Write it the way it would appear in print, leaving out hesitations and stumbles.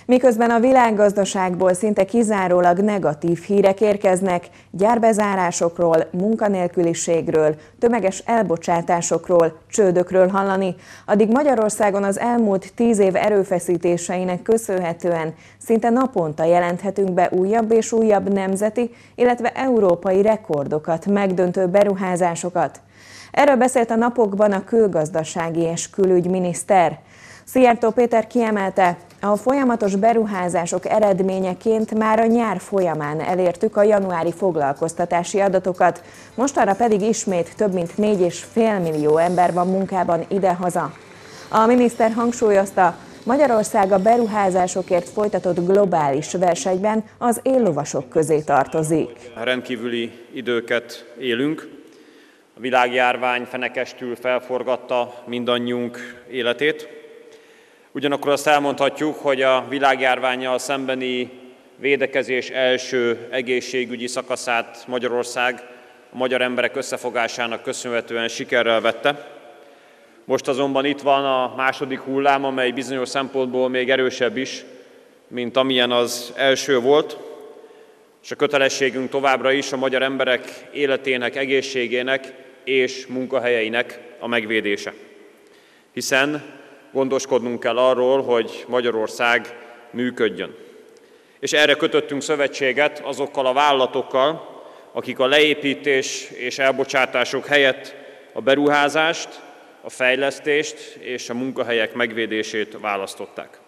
Miközben a világgazdaságból szinte kizárólag negatív hírek érkeznek, gyárbezárásokról, munkanélküliségről, tömeges elbocsátásokról, csődökről hallani, addig Magyarországon az elmúlt 10 év erőfeszítéseinek köszönhetően szinte naponta jelenthetünk be újabb és újabb nemzeti, illetve európai rekordokat megdöntő beruházásokat. Erről beszélt a napokban a külgazdasági és külügyminiszter. Szijjártó Péter kiemelte, a folyamatos beruházások eredményeként már a nyár folyamán elértük a januári foglalkoztatási adatokat, mostanra pedig ismét több mint 4,5 millió ember van munkában idehaza. A miniszter hangsúlyozta, Magyarország a beruházásokért folytatott globális versenyben az éllovasok közé tartozik. Rendkívüli időket élünk. A világjárvány fenekestül felforgatta mindannyiunk életét. Ugyanakkor azt elmondhatjuk, hogy a világjárvánnyal szembeni védekezés első egészségügyi szakaszát Magyarország a magyar emberek összefogásának köszönhetően sikerrel vette. Most azonban itt van a második hullám, amely bizonyos szempontból még erősebb is, mint amilyen az első volt, és a kötelességünk továbbra is a magyar emberek életének, egészségének és munkahelyeinek a megvédése. Hiszen gondoskodnunk kell arról, hogy Magyarország működjön. És erre kötöttünk szövetséget azokkal a vállalatokkal, akik a leépítés és elbocsátások helyett a beruházást, a fejlesztést és a munkahelyek megvédését választották.